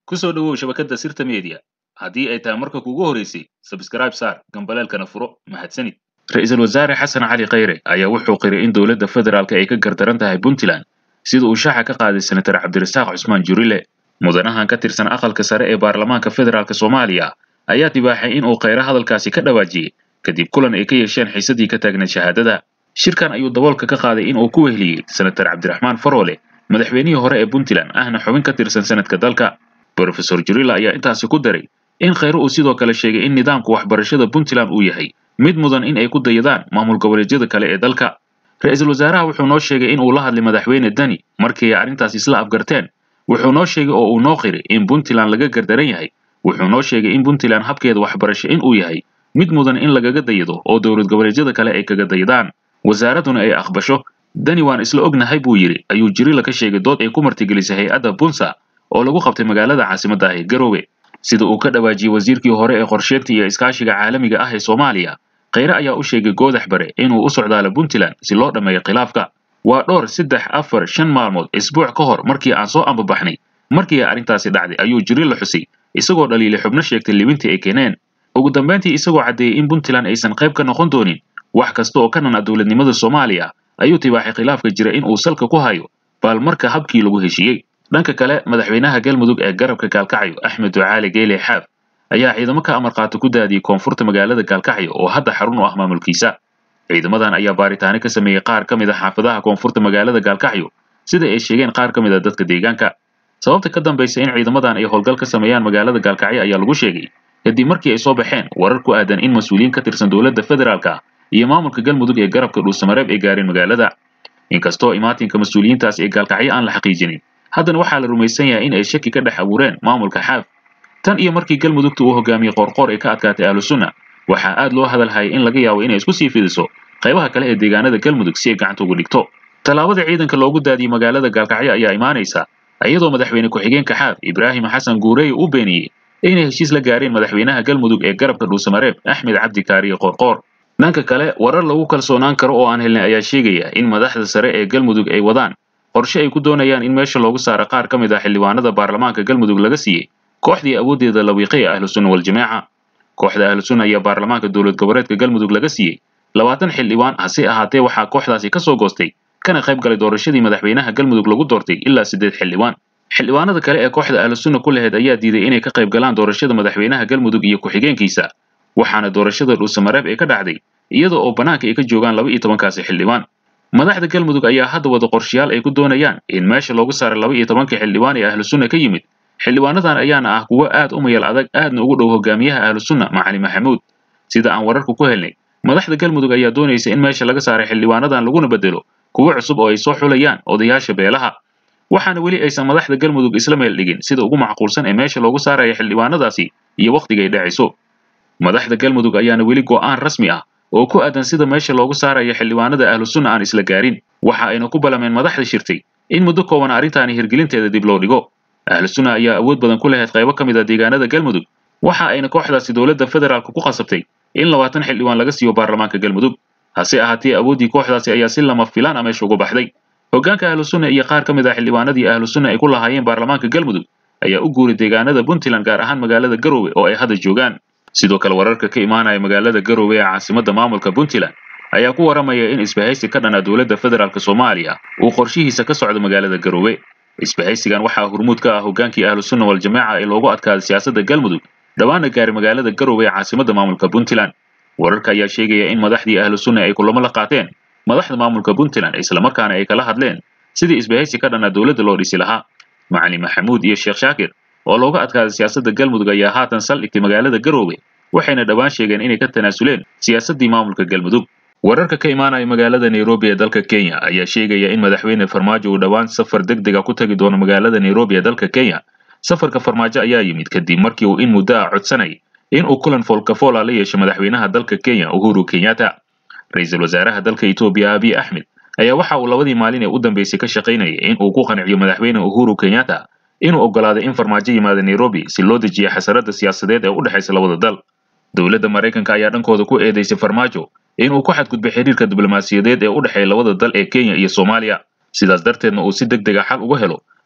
ku soo dhawow shabakada sirta media haddii ay tahay marka kugu horeysay subscribe saar gambaleelkana furo mahadsanid ra-iisul wasaare xasan cali khayre ayaa wuxuu qiray in dowladda federaalka ay ka gardaran tahay puntland sida uu shaaca ka qaaday senator cabdirasaaq cusmaan jurile mudanahan ka tirsan aqalka sare ee baarlamaanka federaalka soomaaliya ayaa tibaaxay in uu khayre hadalkaasi ka dhawaajiyey kadib kulan ay ka yeesheen xiisadii ka taagnayd shahaadada shirkan ayuu daboolka ka qaaday in uu ku weheliyey senator cabdiraxmaan faroole madaxweynihii hore ee puntland ahna xubin ka tirsan sanadka dalka Professor Jurila ayaa intaasi ku daray in khayre uu sidoo kale sheegay in nidaamka waxbarashada Puntland uu yahay mid mudan in ay ku dayadaan maamul goboleedyada kale ee dalka. Ra'iisul wasaaraha wuxuu noo sheegay in uu la hadlay madaxweyne Dani markii ay arrintaas isla afgarteen. Wuxuu noo sheegay oo uu noo qiray in Puntland laga gardaran yahay. Wuxuu noo sheegay in Puntland habkeeda waxbarasho in uu yahay mid mudan in lagaga dayado oo dowlad goboleedyada kale ay kaga dayadaan. Wasaaraduna ay aqbasho. Dani waan isla ognahay buu yiri ayuu Jurila ka sheegay dood ay ku martigelisay hay'adda Punsa oo lagu qabtay magaalada caasimadda ah ee Garowe sida uu ka dhawaajiyay wasiirkii hore ee qorsheynta iyo iskaashiga caalamiga ah ee Soomaaliya khayre ayaa u sheegay goodax bare inuu u socdaalo Puntland si loo dhameeyo khilaafka waa dhowr 3-4-5 maalmood isbuuc ka hor markii aan soo ambabaxnay markii arrintaasi dhacday ayuu Jurila xusay isagoo dhaliilay xubno sheegtay libintii ay keeneen ugu dambeyntii isagoo cadeeyay in Puntland aysan qayb ka noqon doonin wax kasta oo ka nan dawladnimada Soomaaliya ayuu tibaaxay khilaafka jira in uu salka ku hayo bal marka habkii lagu heshiiyay dhanka kale madaxweynaha galmudug ee garabka Gaalkacyo Axmed Ducaale Geyle Xaaf ayaa ciidamo ka amar qaato ku daadiyay koonfurta magaalada Gaalkacyo oo hadda xarun u ah maamulkiisa ciidamadan ayaa baaritaano ka sameeyay qaar ka mid ah xaafadaha koonfurta magaalada Gaalkacyo sida ay sheegeen qaar ka mid ah dadka deegaanka sababta ka dambaysa in ciidamadan ay howlgal ka sameeyaan magaalada Gaalkacyo ayaa lagu sheegay kadib markii ay soo baxeen warar ku aadan in mas'uuliyiin ka tirsan dowladda federaalka iyo maamulka galmudug ee garabka Dhuusamareeb ay gaareen magaalada inkastoo imaatinka mas'uuliyiintaas ee Gaalkacyo aan la xaqiijinin haddana waxaa la rumaysan yahay in ay shaki ka dhex abuureen maamulka Xaaf tan iyo markii galmudugta uu hogaamiyay qorqor ee ka adkaatay ahlu sunna waxaa aad loo hadalhayay in laga yaabo inay isku sii fidiso qaybaha kale ee deegaanada galmudug si ay gacanta ugu dhigto talaabada ciidanka loogu daadiyay magaalada Gaalkacyo ayaa imaanaysa iyadoo madaxweyne ku-xigeenka Xaaf Ibraahim Xasan Guureey uu beeniyay inay heshiis la gaareen madaxweynaha galmudug ee garabka Dhuusamareeb Axmed Cabdi Kaariye Qorqor dhanka kale warar lagu kalsoonaan karo oo aan helnay ayaa sheegaya in madaxda sare ee galmudug ay wadaan qorshe ay ku doonayaan in meesha loogu saaro qaar ka mid ah xildhibaanada baarlamaanka galmudug laga siiyay kooxdii awoodeeda la wiiqay ahlu sunna wal jamaa kooxda ahlu sunna iyo baarlamaanka dowlad goboleedka galmudug laga siiyay 20 xildhibaan hase ahaatee waxaa kooxdaasi ka soo goostay kana qayb galay doorashadii madaxweynaha galmudug lagu doortay ilaa 8 xildhibaan xildhibaanada kale ee kooxda ahlu sunna ku lahayd ayaa diiday inay ka qayb galaan doorashada madaxweynaha galmudug iyo ku-xigeenkiisa waxaana doorashada Dhuusamareeb ay ka dhacday iyadoo oo banaanka ay ka joogaan 12 kaasi xildhibaan madaxda galmudug ayaa hadda wada qorshayaal ay ku doonayaan in meesha loogu saaro 12 xildhibaan ee ahlu sunna ka yimid xildhibaanadan ayaana ah kuwa aad u mayal adag aadna ugu dhow hogaamiyaha ahlu sunna Macali Maxamuud sida aan wararku ku helnay madaxda galmudug ayaa doonaysa in meesha laga saaro xildhibaanadan laguna bedelo kuwa cusub oo ay soo xulayaan odayaasha beelaha waxaana weli aysan madaxda galmudug isla meel dhigin sida ugu macquulsan ee meesha loogu saarayo xildhibaanadaasi iyo waqtiga ay dhacayso madaxda galmudug ayaana weli go'aan rasmi ah oo ku aadan sida meesha loogu saarayo xildhibaanada ahlu sunna aan isla gaarin waxa ayna ku balameen madaxda shirtay in muddo kooban arrintaani hirgelinteeda dib loo dhigo ahlu sunna ayaa awood badan ku lahayd qaybo ka mid ah deegaanada galmudug waxa ayna kooxdaasi dowladda federaalka ku qasabtay in 20 xildhibaan laga siiyo baarlamaanka galmudug hase ahaatee awoodii kooxdaasi ayaa si lama filaan ah meesha uga baxday hoggaanka ahlu sunna iyo qaar ka mid ah xildhibaanadii ahlu sunna ay ku lahaayeen baarlamaanka galmudug ayaa u guuray deegaanada Puntland gaar ahaan magaalada Garowe oo ay hadda joogaan sidoo kale wararka ka imaanaya magaalada Garowe ee caasimadda maamulka Puntland ayaa ku waramaya in isbahaysi ka dhana dowladda federaalka Soomaaliya uu qorshihiisa ka socdo magaalada Garowe isbahaysigan waxaa hormuud ka ah hoggaankii ahlu sunna wal jamaa ee loogu adkaaday siyaasadda galmudug dhawaana gaaray magaalada Garowe ee caasimadda maamulka Puntland wararka ayaa sheegaya in madaxdii ahlu sunna ay kulamo la qaateen madaxda maamulka Puntland isla markaana ay kala hadleen sidii isbahaysi ka dhana dowladda loo dhisi lahaa Macali Maxamuud iyo Sheekh Shaakir oo looga adkaaday siyaasadda galmudug ayaa haatan saldhigtay magaalada Garowe waxayna dhawaan sheegeen inay ka tanaasuleen siyaasaddii maamulka galmudug wararka ka imaanaya magaalada Nairobi ee dalka Kenya ayaa sheegaya in madaxweyne Farmaajo uu dhawaan safar degdeg ah ku tagi doono magaalada Nairobi ee dalka Kenya safarka Farmaajo ayaa yimid kadib markii uu in muddo ah codsanay in uu kulan foolka-fool la yeesho madaxweynaha dalka Kenya Uhuru Kenyatta ra'iisul wasaaraha dalka Itoobiya Abiy Ahmed ayaa waxa uu labadii maalin ee u dambeysay ka shaqaynayay in uu ku qanciyo madaxweyne Uhuru Kenyatta inuu ogolaado in Farmaajo yimaado Nairobi si loo dejiyo xasarada siyaasadeed ee u dhaxaysa labada dal dowladda Mareykanka ayaa dhankooda ku eedeysay Farmaajo inuu ku xadgudbay xiriirka diblomaasiyadeed ee u dhaxeeya labada dal ee Kenya iyo Soomaaliya sidaas darteedna uu si degdeg ah xal uga helo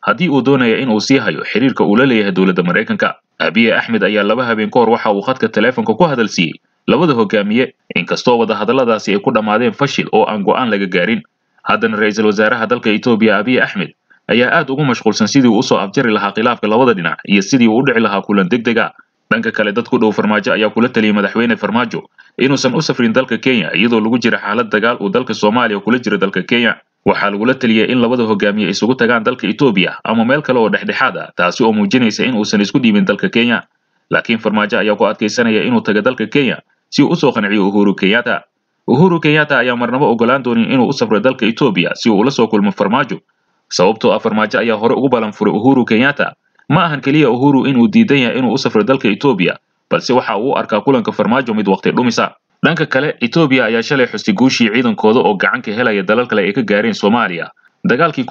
haddii uu doonaya in uu sii hayo xiriirka uu la leeyahay dowladda Mareykanka. Abiy Ahmed ayaa 2 habeen ka hor waxa uu khadka taleefanka ku hadalsiiyey labada hogaamiye inkastoo wada hadalladaasi ay ku dhamaadeen fashil oo aan go'aan laga gaarin. haddana ra'iisul wasaaraha dalka Itoobiya Abiy Ahmed ayaa aad ugu mashquulsan sidii uu soo afjari lahaa khilaafka labada dhinac iyo sidii uu u dhici lahaa kulan degdeg ah. dhanka kale dad ku dhow Farmaajo ayaa kula taliyay madaxweyne Farmaajo inuusan u safrin dalka Kenya iyadoo lagu jiro xaalad dagaal oo dalka Soomaaliya kula jira dalka Kenya. waxaa lagula taliyay in labada hogaamiye isugu tagaan dalka Itoobiya ama meel kale oo dhexdhexaad ah, taasi oo muujinaysa in uusan isku dhiibin dalka Kenya. laakiin Farmaajo ayaa ku adkaysanaya inuu tago dalka Kenya si uu u soo qanciyo Uhuru Kenyatta. Uhuru Kenyatta ayaa marnaba ogolaan doonin inuu u safro dalka Itoobiya si uu ula soo kulmo Farmaajo, sababtoo ah Farmaajo ayaa hore ugu balan furay Uhuru Kenyatta. ma ahan kaliya Uhuru inuu diidan yahay inuu u safro dalka Itoobiya, balse waxa uu u arkaa kulanka Farmaajo mid waqti dhumisa. dhanka kale Itoobiya ayaa shalay xustay guushii ciidankooda oo gacan ka helaya dalal kale ay ka gaareen Soomaaliya dagaalkii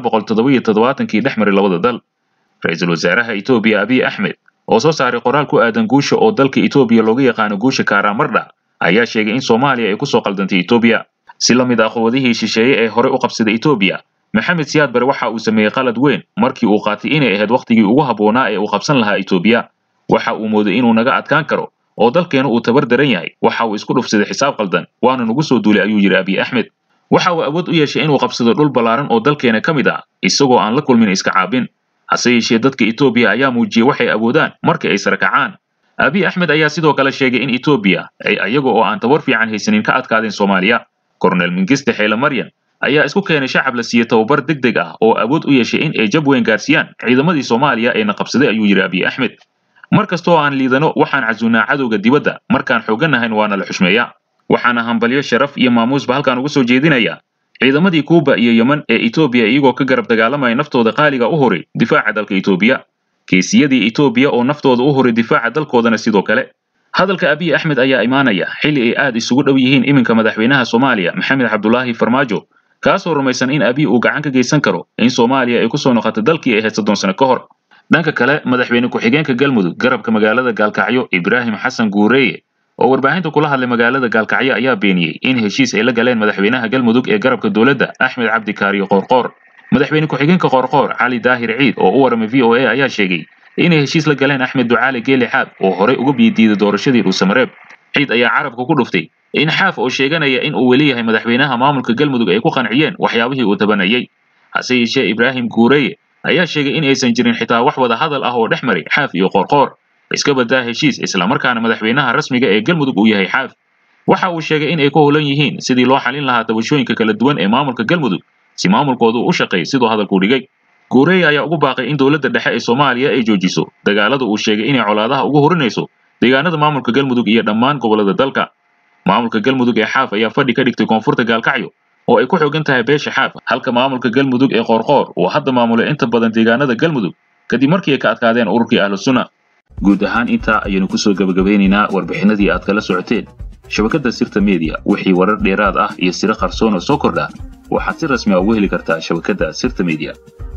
1977 dhex maray labada dal. ra'iisul wasaaraha Itoobiya Abiy Ahmed oo soo saaray qoraal ku aadan guusha oo dalka Itoobiya looga yaqaano guusha Karamarda ayaa sheegay in Soomaaliya ay ku soo qaldantay Itoobiya si la mid ah quwadihii shisheeye ee hore u qabsaday Itoobiya. Maxamed Siyaad Barre waxa uu sameeyay qalad weyn markii uu qaatay inay ahayd waqtigii ugu habboonaa ee uu qabsan lahaa Itoobiya. waxa uu mooday inuu naga adkaan karo oo dalkeena uu tabar daran yahay. waxa uu isku dhufsaday xisaab qaldan waana nagu soo duulay ayuu yiri Abiy Ahmed. waxa uu awood u yeeshay inuu qabsado dhul ballaaran oo dalkeena ka mid ah isagoo aan la kulmin iska caabin. hase yeeshee dadka Itoobiya ayaa muujiyay waxay awoodaan markii ay sarakacaan. Abiy Ahmed ayaa sidoo kale sheegay in Itoobiya ay ayaga oo aan tabar fiican haysanin ka adkaadeen Soomaaliya. Colonel Mingiste Haile Mariam ayaa isku keenay shacab la siiyay tababar degdeg ah oo awood u yeeshay in ay jab weyn gaarsiiyaan ciidamadii Soomaaliya ee qabsaday ayuu yiri Abiy Ahmed. markastoo aan liidano waxaan casuunaa cadowga dibadda, markaan xooganahayn waana la xushmeeyaa. waxaana hambalyo sharaf iyo maamuusba halkaan ugu soo jeedinaya ciidamadii Kuuba iyo Yemen ee Itoobiya iyagoo ka garab dagaalamaya naftooda qaaliga u horay difaaca dalka Itoobiya. keesiyadii Itoobiya oo naftooda u horay difaaca dalkoodana sidoo kale. hadalka Abiy Ahmed ayaa imaanaya xilli ay aad isugu dhow yihiin iminka madaxweynaha Soomaaliya Maxamed Cabdullaahi Farmaajo, kaasoo rumaysan in Abiy uu gacan ka geysan karo in Soomaaliya ay ku soo noqoto dalkii ay ahayd 30 sano ka hor. dhanka kale madaxweyne ku-xigeenka Galmudug garabka magaalada Gaalkacyo Ibraahim Xasan Guureeye oo warbaahinta kula hadlay magaalada Gaalkacyo ayaa beeniyay in heshiis ay la galeen madaxweynaha Galmudug ee garabka dowladda Axmed Cabdi Kaariyo Qoorqoor. madaxweyne ku-xigeenka Qoorqoor Cali Daahir Ciid oo u waramay VOA ayaa sheegay inay heshiis la galeen Axmed Ducaale Geele Xaab oo hore uga biidiiday doorashadii Dhuusamareeb. Ciid ayaa carabka ku dhuftay in Xaaf oo sheeganaya in uu weli yahay madaxweynaha maamulka Galmudug ay ku qanciyeen waxyaabihii uu tabanayay. hase yeeshee Ibraahim Guureeye ayaa sheegay in aysan jirin xitaa wax wada hadal ah oo dhex maray Xaaf iyo Qoorqoor. iska badaa heshiis isla markaana madaxweynaha rasmiga ee Galmudug uu yahay Xaaf. waxa uu sheegay in ay ku howlan yihiin sidii loo xalin lahaa tabashooyinka kala duwan ee maamulka Galmudug si maamulkoodu u shaqeeyo sidoo hadalku dhigay. Guureeye ayaa ugu baaqay in dowladda dhexe ee Soomaaliya ay joojiso dagaalada uu sheegay inay colaadaha ugu horinayso deegaanada maamulka Galmudug iyo dhammaan gobolada dalka. maamulka Galmudug ee Xaaf ayaa fadhi ka dhigtay koonfurta Gaalkacyo oo ay ku xooggan tahay beesha Xaaf, halka maamulka Galmudug ee Qoorqoor uu hadda maamulay inta badan deegaanada Galmudug kadib markii ay ka adkaadeen ururkii Ahlus Sunna. guud ahaan intaa ayaynu ku soo gabagabeynaynaa warbixinadii aad kala socoteen shabakadda Sirta Media. wixii warar dheeraad ah iyo siro qarsoon oo soo kordha waxaad si rasmi ah ugu heli kartaa shabakadda Sirta Media.